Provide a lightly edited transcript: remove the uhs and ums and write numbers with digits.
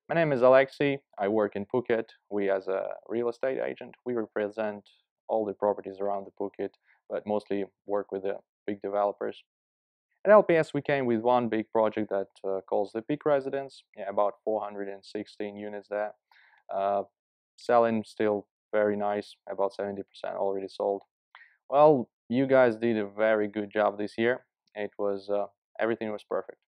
My name is Alexei. I work in Phuket. We, as a real estate agent, we represent all the properties around the Phuket, but mostly work with the big developers. At LPS, we came with one big project that calls the Peak Residence. Yeah, about 416 units there. Uh, Selling still very nice, about 70% already sold. Well, you guys did a very good job this year. It was everything was perfect.